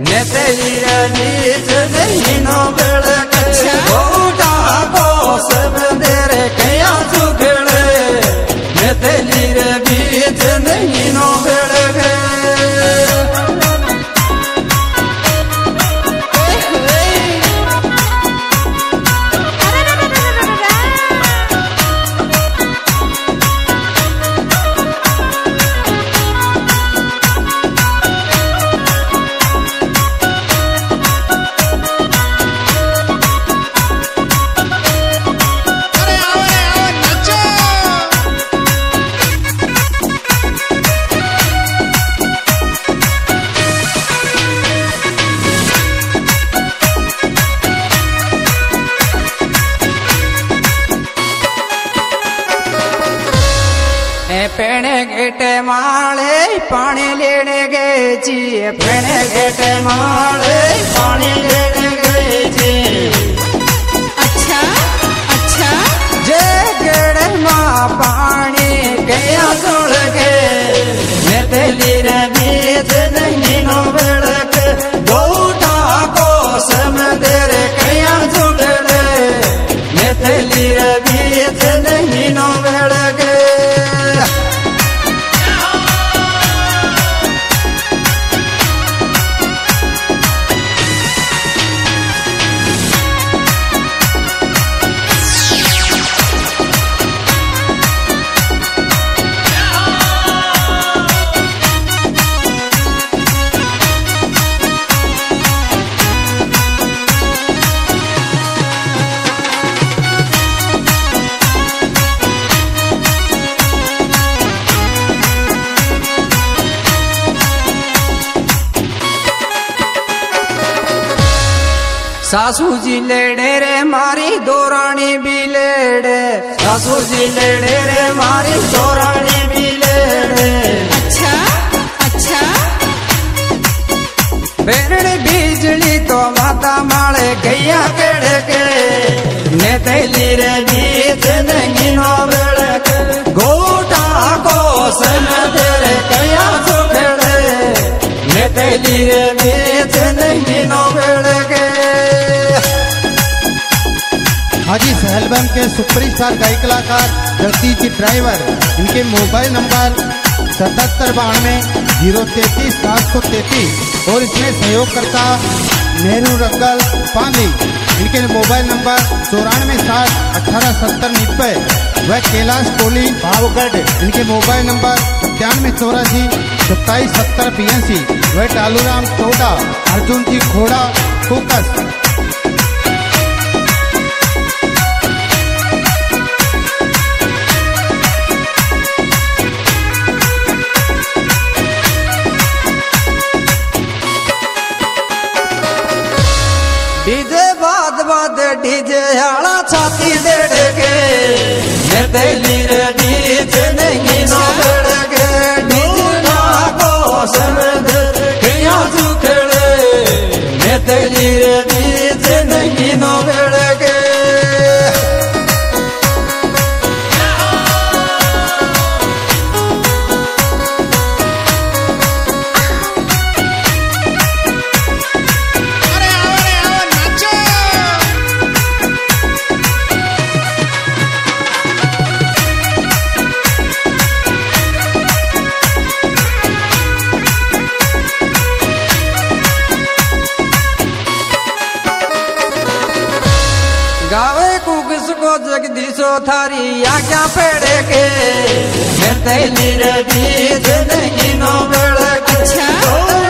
ने तेरी बीच नहीं नो बेड़क गोटा को सब देरे कया सुखड़े ने तेरी बीच नहीं नो बेड़क पेणे गेटे माले पानी लेने गए जी पेणे गेटे माले पानी लेने गए जी अच्छा अच्छा जे गेड़े माँ पानी गया सुल के ने तेली रे बीच नहीं नो बेड़क गोटा को समंदर कया सुगड़े ने तेली रे बीच नहीं नो बेड़क सासू जी लेड़े रे मारी दोरानी भी लेड़े सासू जी लेड़े रे मारी दोरानी भी लेड़े अच्छा अच्छा बेरड़ बिजली तो माता माले गैया केड़े के ने तेली रे बीच नहीं नो बेड़क गोटा को समंदर कया सुखड़े ने तेली रे बीच नहीं नो बेड़क हाजी सहलबम के सुपरस्टार गायक कलाकार जगदीश जी ड्राइवर इनके मोबाइल नंबर 7792-033-733 और इसमें सहयोगकर्ता नेहरू रग्गल पानी इनके मोबाइल नंबर 9460-1870-90 व कैलाश कोहली भावगढ़ इनके मोबाइल नंबर 9784-2770-82 व टालूराम टोडा अर्जुन जी खोड़ा फोकस। डीजे बाद डीजे आला छाती देड़ के ने तेली रे बीच नहीं नो बेड़के डीजे को समंदर कया सुखड़े ने तेली रे बीच नहीं नो बेड़के गावे कुकस को जगदीशो थारी आज्ञा पेड़े के ने तेली रे बीच नहीं नो बेड़क अच्छा